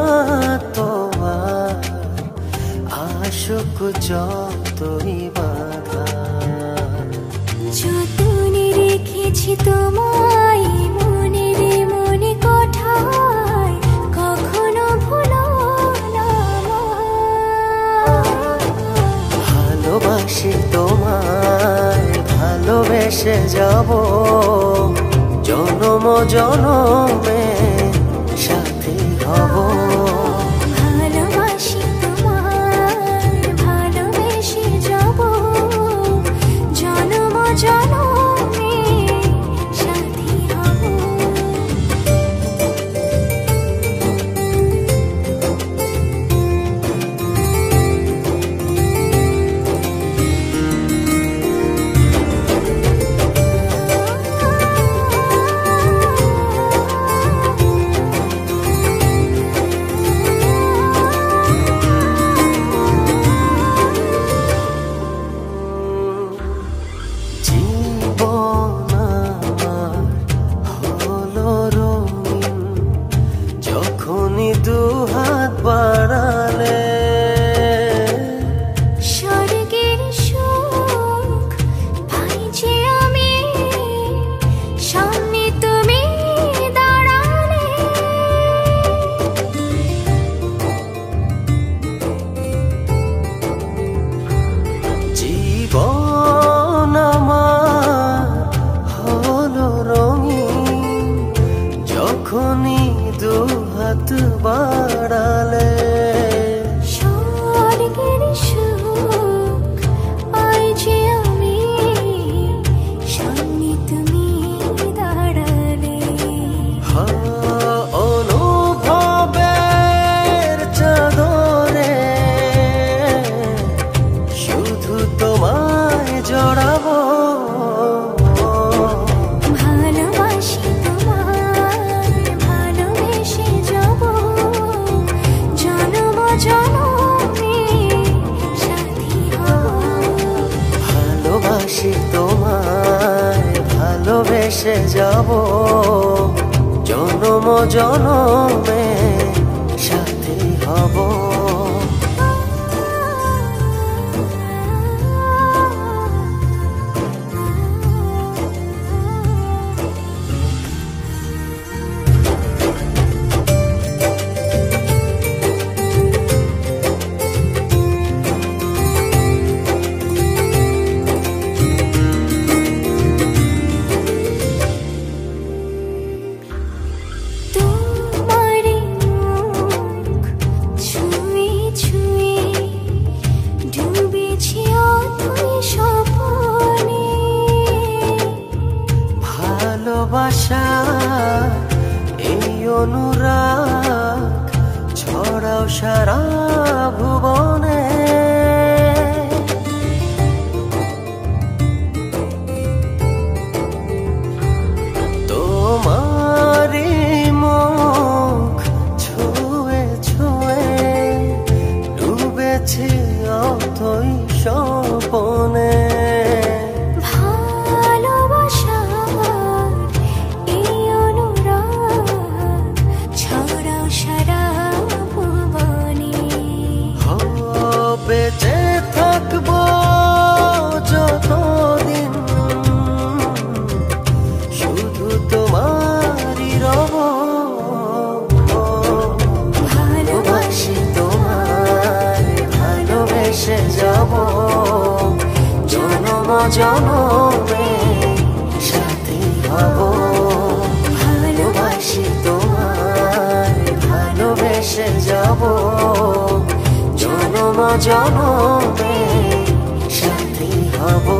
তোমার আশোক যতই বাধা, যতনে রেখেছি তোমায় মনের মনে কোঠায়, কখনো ভুলো না। ভালোবাসি তোমায়, ভালোবেসে যাব জনম জনমে সাথী হব। ভালোবাসি তোমায়, ভালোবেসে যাব জনম জনমে সাথী হব। দুহাত বাড়ালে স্বর্গের সুখ পাই যে আমি, সামনে তুমি দাঁড়ালে। জীবন আমার হলো রঙিন যখনই দুহাত বাড়ালে। স্বর্গের সুখ পাই যে আমি, সামনে তুমি দাঁড়ালে। অনুভবের চাদরে শুধু তোমায় জড়াবো। ভালোবাসি তোমায়, ভালোবেসে যাব জনম জনমে সাথী হব। ভালোবাসি তোমায়, ভালোবেসে যাব জনম জনমে সাথী হব। ভালোবাসা এই অনুরাগ ছড়াও সারা ভুবনে। তোমারি মুখ ছুঁয়ে ছুঁয়ে ডুবেছি অথই স্বপনে। বেঁচে থাকবো যতদিন শুধু তোমারই রব। ভালোবাসি তোমায়, ভালোবেসে যাব জনম জনমে সাথী হব। ভালোবাসি তোমায়, ভালোবেসে যাব জনম জনমে সাথী হব।